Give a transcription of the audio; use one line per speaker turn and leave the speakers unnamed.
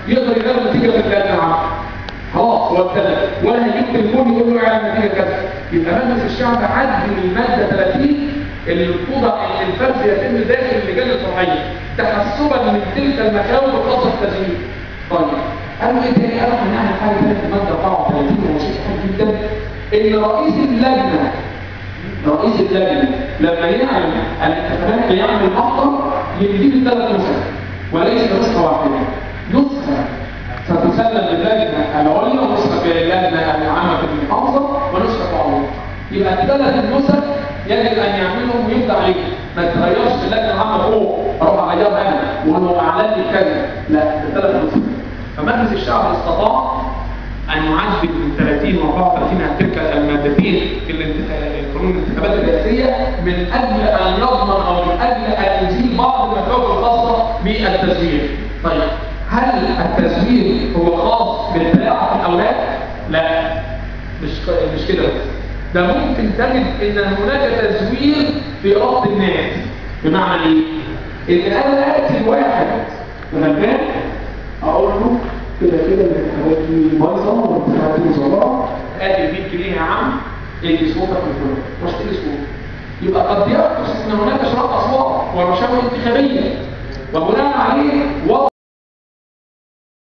يقدر يغير النتيجه في اللجنه العامه. خلاص هو ابتدى، ولا هيجيب تليفون يقول له اعمل النتيجه كذا. يبقى مجلس الشعب عدل الماده 30 اللي بتوضع ان الفرز يتم داخل اللجان الفرعيه تحسبا من تلك المخاوف الخاصه بالتزوير. طيب قالوا ايه تاني؟ قالوا هنعمل حاجه ثانيه في الماده 34 وهو شيء مهم جدا، ان رئيس اللجنه لما يعمل الانتخابات يعمل محضر يديه 3 نسخ وليس نسخه واحده. نسخه ستسلم للجنه العليا ونسخه للجنه العامه في المحافظه ونسخه عضويه. يبقى ال3 نسخ يجب ان يعملهم ويبدا عليهم، ما تتغيرش في اللجنه العامه فوق اروح اغيرها انا واقول له اعلن لي كذا، لا ال3 نسخ. فمجلس الشعب استطاع أن يعدل من 30 و 34 عن تلك المادتين في قانون الانتخابات الرئاسية من أجل أن يضمن أو من أجل أن يزيل بعض المخاوف الخاصة بالتزوير. طيب هل التزوير هو خاص بالتلاعب في الأولاد؟ لا، مش كده بس. ده ممكن تجد أن هناك تزوير في ربط الناس. بمعنى إيه؟ إن أنا آتي واحد غلبان أقول له كده الانتخابات دي بايظه والانتخابات دي مزوره، ادي 100 جنيه يا عم ادي صوتك لفلان واشتري صوت. يبقى قد يحدث ان هناك شراء اصوات ورشاوى انتخابيه وبناء عليه وضع